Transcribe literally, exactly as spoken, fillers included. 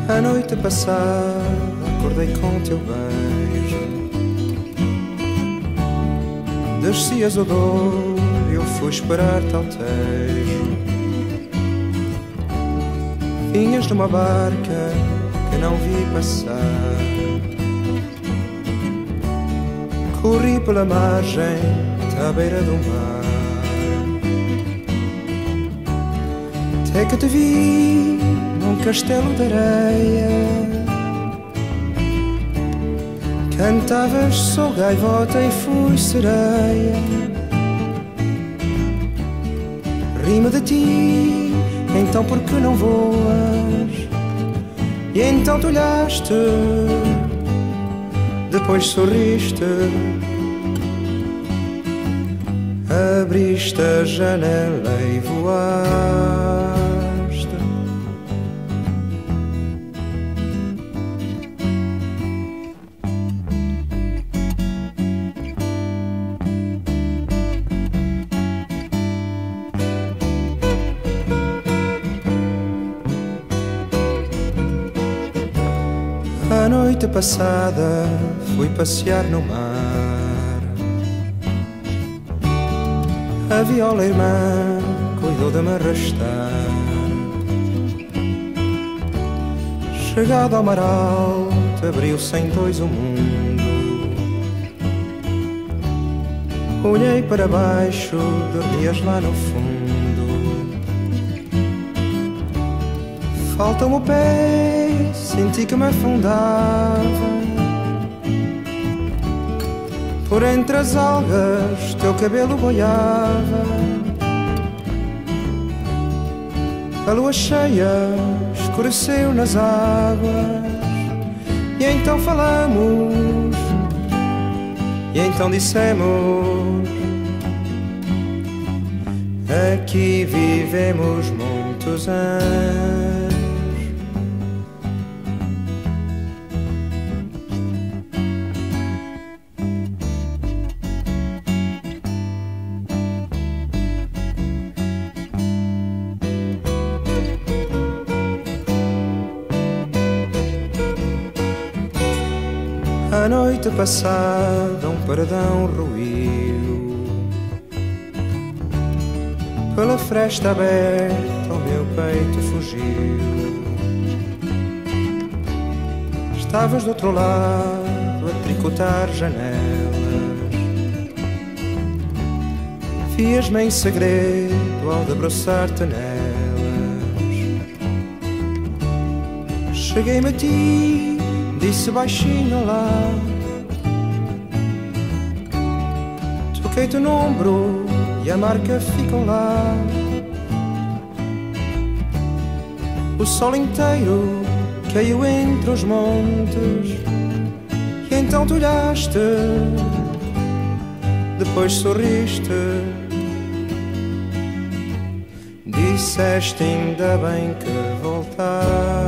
A noite passada acordei com teu beijo. Descias o Douro e eu fui esperar-te ao Tejo. Vinhas numa barca que não vi passar. Corri pela margem à beira do mar, até que te vi num castelo de areia. Cantavas, sou gaivota e fui sereia. Rima de ti, então por que não voas? E então tu olhaste, depois sorriste, abriste a janela e voaste. A noite passada fui passear no mar. A viola irmã cuidou de me arrastar. Chegado ao mar alto, abriu-se em dois o mundo. Olhei para baixo, dormias lá no fundo. Falta-me o pé, senti que me afundava. Por entre as algas teu cabelo boiava. A lua cheia escureceu nas águas. E então falamos, e então dissemos: aqui vivemos muitos anos. A noite passada um paredão ruiu. Pela fresta aberta o meu peito fugiu. Estavas do outro lado a tricotar janelas. Vias-me em segredo ao debruçar-te nelas. Cheguei-me a ti, disse baixinho lá. Toquei-te no ombro e a marca ficou lá. O sol inteiro caiu entre os montes. E então tu olhaste, depois sorriste. Disseste ainda bem que voltaste.